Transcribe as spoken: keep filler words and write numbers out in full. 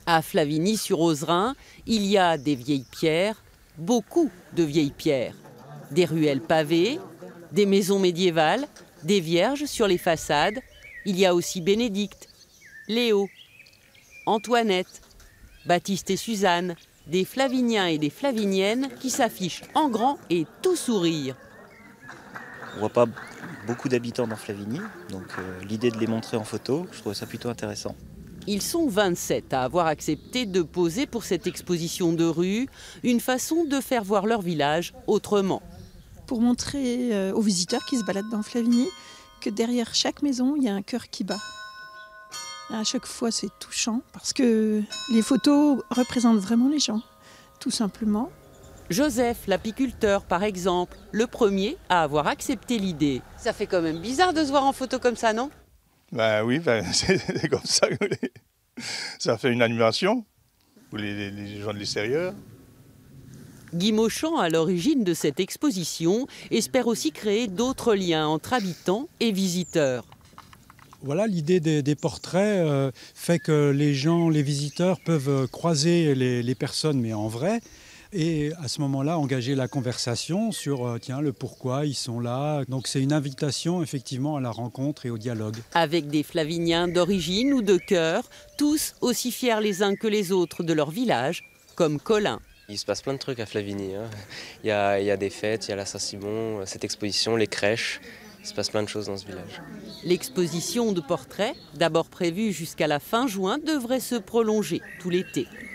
À Flavigny-sur-Ozerain, il y a des vieilles pierres, beaucoup de vieilles pierres. Des ruelles pavées, des maisons médiévales, des vierges sur les façades. Il y a aussi Bénédicte, Léo, Antoinette, Baptiste et Suzanne, des Flaviniens et des Flaviniennes qui s'affichent en grand et tout sourire. On ne voit pas beaucoup d'habitants dans Flavigny, donc euh, l'idée de les montrer en photo, je trouve ça plutôt intéressant. Ils sont vingt-sept à avoir accepté de poser pour cette exposition de rue, une façon de faire voir leur village autrement. Pour montrer euh, aux visiteurs qui se baladent dans Flavigny que derrière chaque maison, il y a un cœur qui bat. À chaque fois, c'est touchant parce que les photos représentent vraiment les gens, tout simplement. Joseph, l'apiculteur, par exemple, le premier à avoir accepté l'idée. Ça fait quand même bizarre de se voir en photo comme ça, non? Ben oui, ben c'est comme ça. Ça fait une animation pour les, les gens de l'extérieur. Guy Mauchamp, à l'origine de cette exposition, espère aussi créer d'autres liens entre habitants et visiteurs. Voilà, l'idée des, des portraits euh, fait que les gens, les visiteurs peuvent croiser les, les personnes, mais en vrai. Et à ce moment-là, engager la conversation sur euh, tiens, le pourquoi ils sont là. Donc c'est une invitation effectivement à la rencontre et au dialogue. Avec des Flaviniens d'origine ou de cœur, tous aussi fiers les uns que les autres de leur village, comme Colin. Il se passe plein de trucs à Flavigny. Hein. Il y a, il y a des fêtes, il y a la Saint-Simon, cette exposition, les crèches. Il se passe plein de choses dans ce village. L'exposition de portraits, d'abord prévue jusqu'à la fin juin, devrait se prolonger tout l'été.